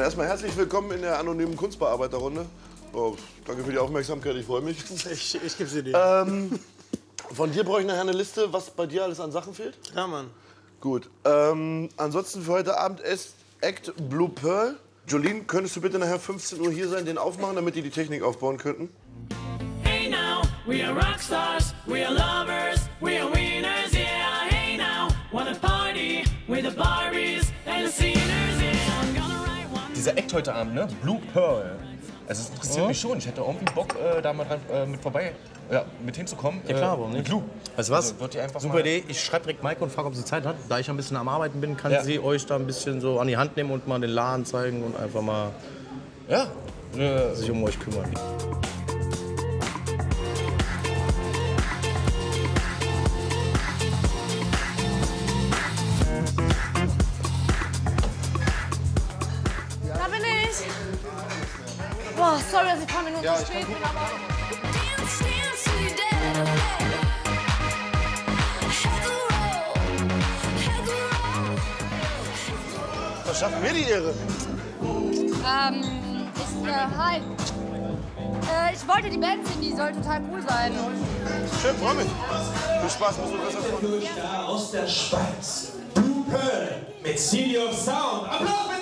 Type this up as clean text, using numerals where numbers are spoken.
erstmal herzlich willkommen in der anonymen Kunstbearbeiterrunde. Oh, danke für die Aufmerksamkeit, ich freue mich. Ich gebe sie dir. Von dir brauche ich nachher eine Liste, was bei dir alles an Sachen fehlt. Ja, Mann. Gut. Ansonsten für heute Abend ist Act Blue Pearl. Jolene, könntest du bitte nachher 15 Uhr hier sein, den aufmachen, damit die Technik aufbauen könnten? Hey now, we are rockstars, we are lovers, we are winners, yeah. Hey now, wanna party with the Barbies and the Sinners, yeah. I'm gonna write one. Dieser Act heute Abend, ne? Blue Pearl. Also es interessiert mich schon. Ich hätte irgendwie Bock, da mal mit vorbei, mit hinzukommen. Ja klar, warum nicht? Mit Lou. Weißt du was? Also, wird die einfach Super mal Idee. Ich schreibe direkt Maike und frage, ob sie Zeit hat. Da ich ein bisschen am Arbeiten bin, kann Ja. sie euch da ein bisschen so an die Hand nehmen und mal den Laden zeigen und einfach mal Ja. sich um euch kümmern. Da bin ich. Boah, sorry, dass ich ein paar Minuten zu spät bin, aber... Dance, dance to the dead of night. Head roll, head roll. Verschaffen mir die Ehre. Hi. Ich wollte die Band sehen, die soll total cool sein. Schön, freue mich. Viel Spaß, muss du besser Aus der Schweiz. Blue Pearl mit City of Sound. Applaus